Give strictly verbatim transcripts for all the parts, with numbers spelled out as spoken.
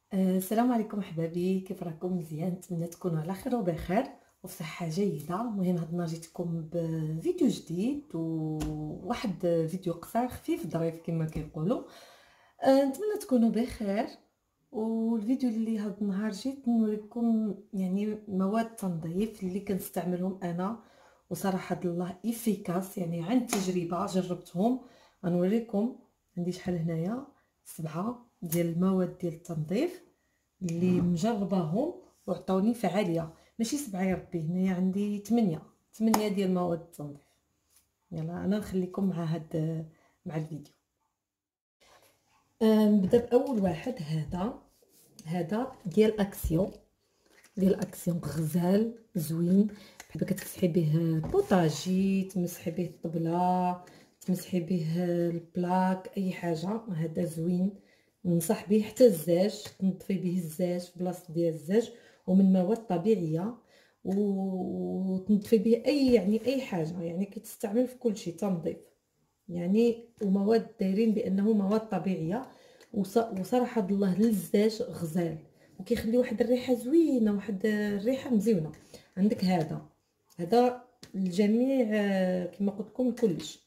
آه، السلام عليكم احبابي، كيف راكم؟ مزيان؟ نتمنى تكونوا على خير وبخير وفي صحه جيده. المهم هاد النهار جيتكم بفيديو جديد وواحد فيديو قصير خفيف ظريف كما كيقولوا. آه، نتمنى تكونوا بخير. والفيديو اللي هاد النهار جيت نوريكم يعني مواد تنظيف اللي كنستعملهم انا، وصراحه هاد الله افيكاس، يعني عن تجربه جربتهم. غنوريكم. عندي شحال هنايا سبعه ديال المواد ديال التنظيف اللي مجرباهم وعطاوني فعاليه. ماشي سبعه يا ربي، هنايا عندي ثمانية ثمانية ديال مواد التنظيف. يلا انا نخليكم مع هاد مع الفيديو. أه، نبدا باول واحد. هذا هذا ديال اكسيون ديال اكسيون غزال زوين. بحال كتمسحي به بوطاجي، تمسحي به الطبله، تمسحي به البلاك، اي حاجه. هذا زوين، ننصح به. حتى الزاج تنظفي به الزاج في بلاصه ديال الزاج، ومن مواد طبيعيه، وتنظفي به اي يعني اي حاجه، يعني كتستعمل في كل شيء تنظيف يعني. ومواد دايرين بانه مواد طبيعيه، وصراحه الله للزاج غزال، وكيخلي واحد الريحه زوينه، واحد الريحه مزيونه. عندك هذا هذا الجميع كما قلت لكم كلش.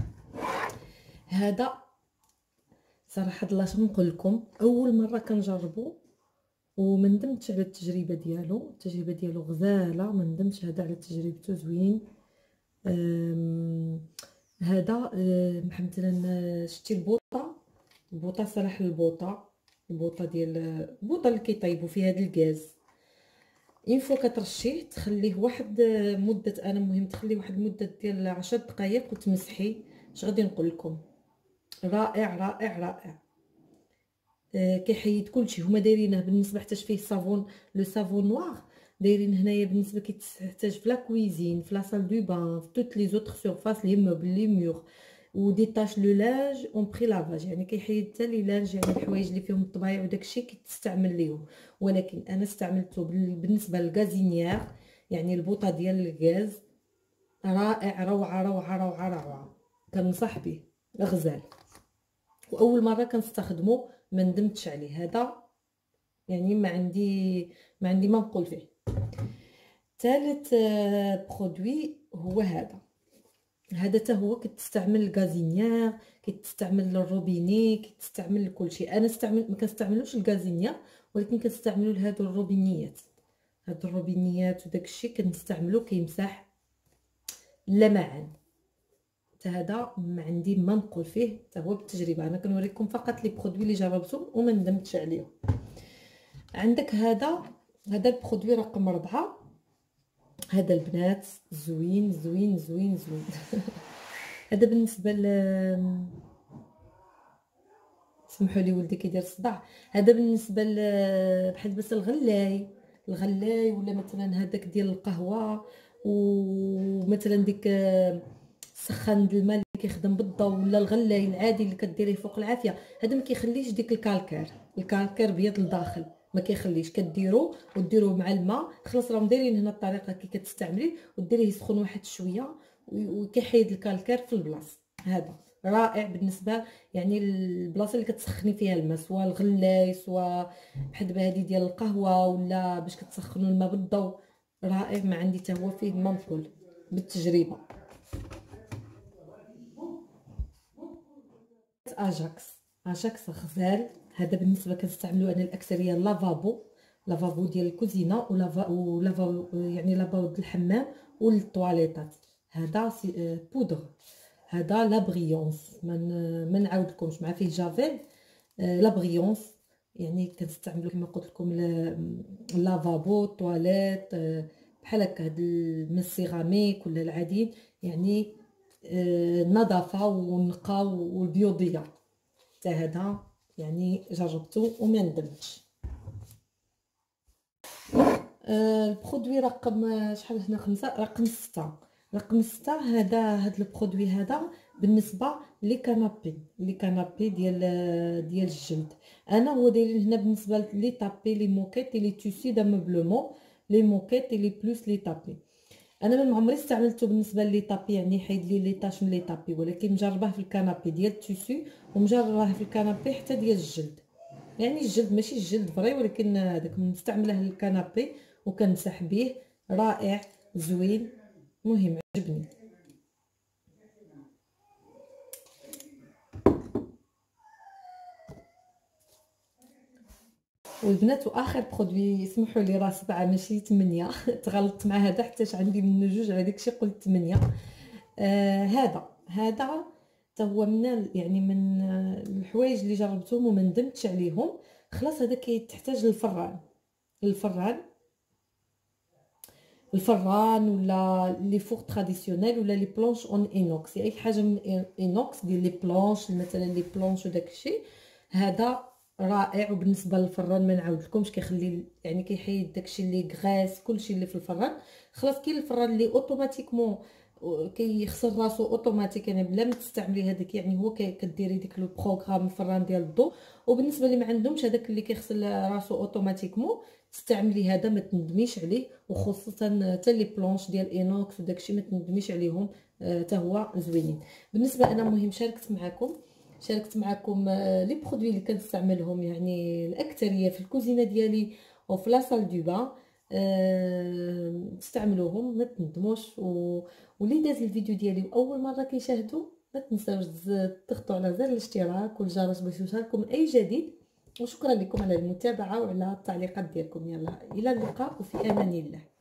هذا صراحه الله شنو نقول لكم، اول مره كنجربو وما ندمتش على التجربه ديالو. التجربه ديالو غزاله، ما ندمتش هذا على تجربته، زوين. هذا مثلا شتي البوطه البوطه صراحه البوطه البوطه ديال البوطه اللي كيطيبوا فيها هذا الغاز. اين فوا كترشيه تخليه واحد مده، انا مهم تخليه واحد المده ديال عشر دقائق وتمسحي. اش غادي نقول لكم، رائع رائع رائع. آه كيحيد كلشي. هما دايرينه بالنسبه حتى فيه صابون، لو صابون نوار. دايرين هنايا بالنسبه كيتحتاج في لا كويزين، في لا سال دو بان، في توت لي زوتر سورفاس، لي موبل، لي مور، وديتاش لو لاج اون بري لافاج، يعني كيحيد حتى لي لاج، يعني الحوايج اللي فيهم الطبايع وداكشي كتستعمل ليهم. ولكن انا استعملته بالنسبه للغازينيير، يعني البوطه ديال الغاز. رائع، روعه روعه روعه روعه. كنصح به، غزال. واول مره كنستخدمه ما ندمتش عليه. هذا يعني ما عندي ما عندي ما نقول فيه. ثالث برودوي هو هذا هذا حتى هو كتستعمل الغازينيير، كتستعمل الروبيني، كتستعمل لكل شيء. انا استعمل ما كنستعملوش الغازينيير، ولكن كنستعملو لهادو الروبينيات. هاد الروبينيات وداك الشيء كنستعملو كيمسح اللمعان. حتى هذا ما عندي ما نقول فيه، حتى هو بالتجربه. انا كنوريكم فقط لي برودوي اللي جربتهم وما ندمتش عليهم. عندك هذا هذا البرودوي رقم أربعة. هذا البنات زوين زوين زوين زوين. هذا بالنسبه ل سمحوا لي ولدي كيدير الصداع. هذا بالنسبه ل بحال بس الغلاي الغلاي ولا مثلا هذاك ديال القهوه، ومثلا ديك سخان الماء اللي كيخدم بالضوء، ولا الغلاي العادي اللي كديريه فوق العافيه. هذا ما كيخليش ديك الكالكير الكالكير بيض لداخل، ما كيخليش. كديرو وديروه مع الماء، خلاص راهم دايرين هنا الطريقه كي كتستعمليه، وديريه يسخن واحد شويه وكيحيد الكالكير في البلاصه. هذا رائع بالنسبه يعني البلاصه اللي كتسخني فيها الماء، سواء الغلاي سواء بحال دابا هذه ديال القهوه، ولا باش كتسخنوا الماء بالضوء. رائع، ما عندي حتى هو فيه ما نقول بالتجربه. اجاكس اجاكس غزال. هذا بالنسبه كنستعملو انا الاكثريه لافابو لافابو ديال الكوزينه، ولا ولافابو يعني لافابو ديال الحمام والطواليطات. هذا بودر. هذا لا بريونس، ما نعاودلكمش، مع فيه جافيل. لا بريونس يعني كنستعملو كما قلت لكم لافابو طواليط، بحال هكا هاد من السيراميك ولا العاديين، يعني النظافه والنقاء والبيوضيه. حتى هذا يعني جربته وما ندمتش. آه البرودوي رقم شحال هنا، خمسة، رقم ستة رقم ستة. هذا هذا البرودوي هذا بالنسبه لي كانابي لي كانابي ديال ديال الجلد. انا هو دايرين هنا بالنسبه لي طابي لي موكيت لي تيسي دا موبلومون، لي موكيت لي بلوس لي طابي. انا ما عمري استعملته بالنسبه لي طابي، يعني حيد لي لي طاش من لي طابي، ولكن مجرباه في الكنابي ديال التيسو، ومجرباه في الكنابي حتى ديال الجلد. يعني الجلد ماشي الجلد فري، ولكن هذاك مستعمله للكنابي وكنمسح به. رائع زوين مهم عجبني. والبنات واخر برودوي سمحوا لي راه سبعة ماشي ثمانية تغلطت مع هذا حتى عندي منه جوج، على داكشي قلت ثمانية. آه هذا هذا حتى هو من يعني من الحوايج اللي جربتهم وما ندمتش عليهم. خلاص هذا كيتحتاج للفران، الفران الفران ولا لي فور تراديسيونيل ولا لي بلونش اون اينوكس، اي حاجه من اينوكس ديال لي بلونش مثلا لي بلونش وداكشي. هذا رائع. وبالنسبه للفران ما نعاودلكمش، كيخلي يعني كيحيد داكشي اللي غراس كلشي اللي في الفران. خلاص كاين الفران اللي اوتوماتيكمون كيغسل راسو اوتوماتيك يعني بلا ما تستعملي هذاك، يعني هو كديري ديك لو بروغرام الفران ديال الضو. وبالنسبه اللي ما عندهمش هذاك اللي كيغسل راسو اوتوماتيكمون، تستعملي هذا ما تندميش عليه. وخصوصا حتى لي بلونش ديال اينوكس وداكشي ما تندميش عليهم، حتى هو زوينين. بالنسبه انا مهم شاركت معكم شاركت معكم لي برودوي اللي كنستعملهم يعني الاكثريه في الكوزينه ديالي وفي لاصال دو بان. أه تستعملوهم ما تندموش. واللي داز الفيديو ديالي واول مره كيشاهدوا ما تنساوش تضغطوا على زر الاشتراك والجرس باش يوصلكم اي جديد. وشكرا لكم على المتابعه وعلى التعليقات ديالكم. يلا الى اللقاء وفي امان الله.